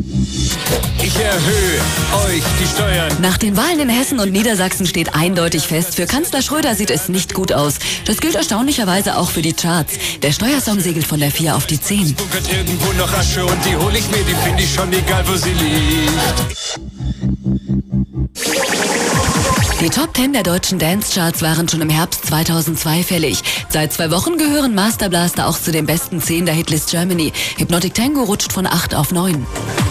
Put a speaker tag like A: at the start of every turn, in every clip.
A: Ich erhöhe euch die Steuern.
B: Nach den Wahlen in Hessen und Niedersachsen steht eindeutig fest, für Kanzler Schröder sieht es nicht gut aus. Das gilt erstaunlicherweise auch für die Charts. Der Steuersong segelt von der 4 auf die 10.
A: Bunkert irgendwo noch Asche und die hol ich mir, die finde ich schon egal, wo sie liegt.
B: Die Top 10 der deutschen Dance-Charts waren schon im Herbst 2002 fällig. Seit 2 Wochen gehören Master Blaster auch zu den besten 10 der Hitlist Germany. Hypnotic Tango rutscht von 8 auf 9.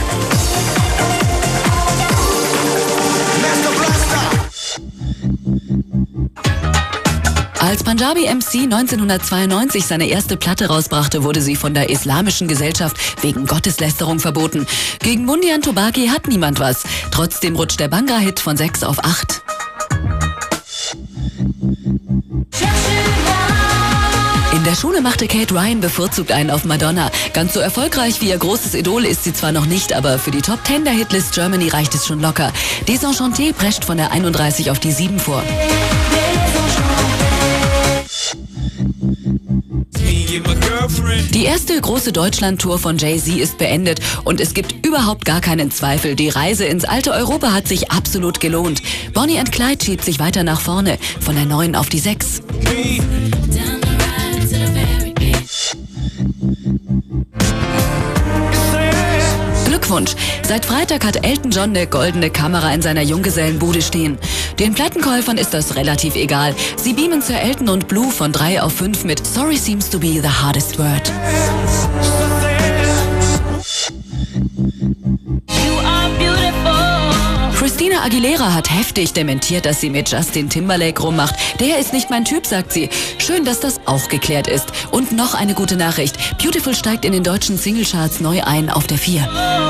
B: Als Punjabi MC 1992 seine erste Platte rausbrachte, wurde sie von der Islamischen Gesellschaft wegen Gotteslästerung verboten. Gegen Mundian Tobaki hat niemand was. Trotzdem rutscht der Bhangra-Hit von 6 auf 8. In der Schule machte Kate Ryan bevorzugt einen auf Madonna. Ganz so erfolgreich wie ihr großes Idol ist sie zwar noch nicht, aber für die Top 10 der Hitlist Germany reicht es schon locker. Desenchanté prescht von der 31 auf die 7 vor. Die erste große Deutschland-Tour von Jay-Z ist beendet und es gibt überhaupt gar keinen Zweifel. Die Reise ins alte Europa hat sich absolut gelohnt. Bonnie and Clyde schiebt sich weiter nach vorne, von der 9 auf die 6. Glückwunsch! Seit Freitag hat Elton John eine goldene Kamera in seiner Junggesellenbude stehen. Den Plattenkäufern ist das relativ egal. Sie beamen Sir Elton und Blue von 3 auf 5 mit Sorry seems to be the hardest word. Christina Aguilera hat heftig dementiert, dass sie mit Justin Timberlake rummacht. Der ist nicht mein Typ, sagt sie. Schön, dass das auch geklärt ist. Und noch eine gute Nachricht. Beautiful steigt in den deutschen Singlecharts neu ein auf der 4.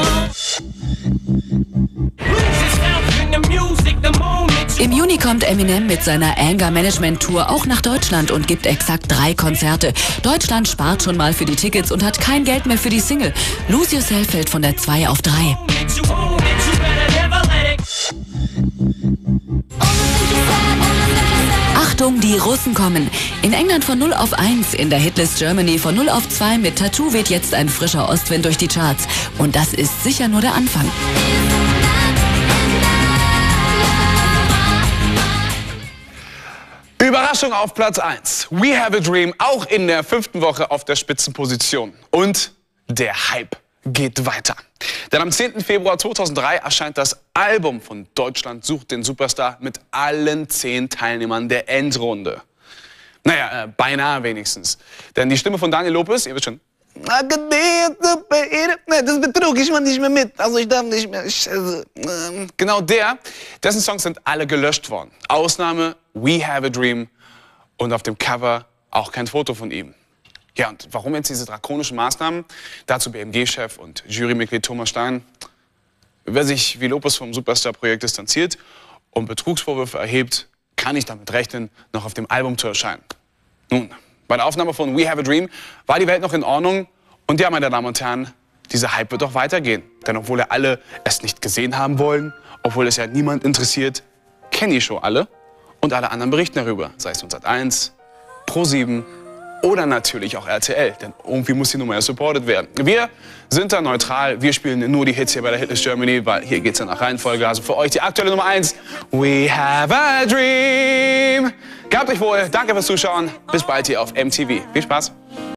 B: Im Juni kommt Eminem mit seiner Anger Management Tour auch nach Deutschland und gibt exakt 3 Konzerte. Deutschland spart schon mal für die Tickets und hat kein Geld mehr für die Single. Lose Yourself fällt von der 2 auf 3. Achtung, die Russen kommen. In England von 0 auf 1, in der Hitlist Germany von 0 auf 2 mit Tattoo weht jetzt ein frischer Ostwind durch die Charts. Und das ist sicher nur der Anfang.
C: Überraschung auf Platz 1. We Have a Dream, auch in der 5. Woche auf der Spitzenposition. Und der Hype geht weiter. Denn am 10. Februar 2003 erscheint das Album von Deutschland sucht den Superstar mit allen 10 Teilnehmern der Endrunde. Naja, beinahe wenigstens. Denn die Stimme von Daniel Lopez, ihr wisst schon, das betrug ich mal nicht mehr mit, also ich darf nicht mehr. Genau dessen Songs sind alle gelöscht worden. Ausnahme We Have a Dream und auf dem Cover auch kein Foto von ihm. Ja, und warum jetzt diese drakonischen Maßnahmen? Dazu BMG-Chef und Jurymitglied Thomas Stein. Wer sich wie Lopez vom Superstar-Projekt distanziert und Betrugsvorwürfe erhebt, kann nicht damit rechnen, noch auf dem Album zu erscheinen. Nun, bei der Aufnahme von We Have a Dream war die Welt noch in Ordnung. Und ja, meine Damen und Herren, dieser Hype wird auch weitergehen. Denn obwohl alle es nicht gesehen haben wollen, obwohl es ja niemand interessiert, kennen die Show alle. Und alle anderen berichten darüber. Sei es Sat.1, Pro7 oder natürlich auch RTL. Denn irgendwie muss die Nummer ja supported werden. Wir sind da neutral. Wir spielen nur die Hits hier bei der Hitlist Germany, weil hier geht es ja nach Reihenfolge. Also für euch die aktuelle Nummer 1. We Have a Dream. Gehabt euch wohl. Danke fürs Zuschauen. Bis bald hier auf MTV. Viel Spaß.